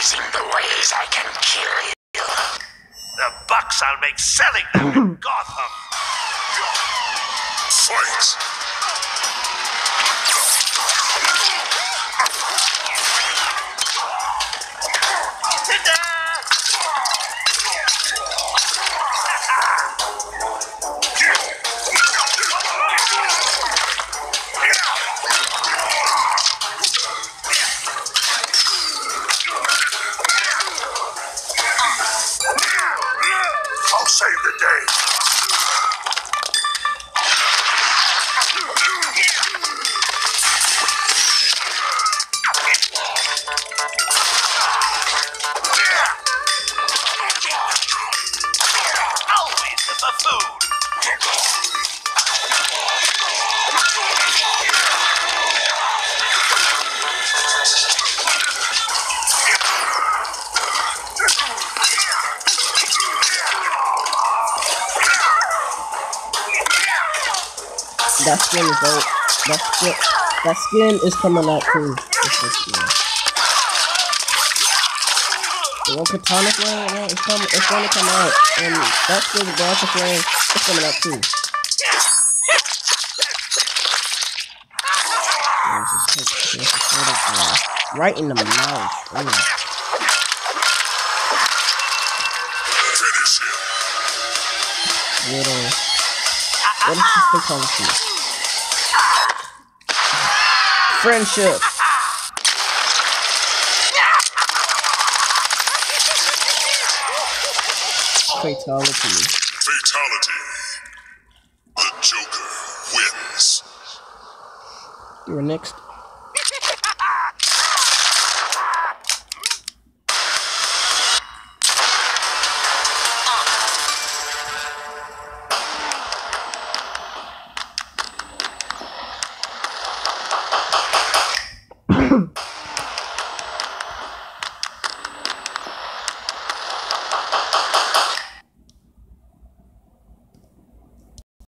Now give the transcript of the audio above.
devising the ways I can kill you. The bucks I'll make selling them in Gotham. Fight! I'll save the day. Always the buffoon. That skin is old. That skin is coming out too. The one katana flame, yeah, it's gonna come out, and that skin is also flame. It's coming out too. Right in the mouth. Little. What is this fatality? Friendship. Fatality. Fatality. The Joker wins. You're next.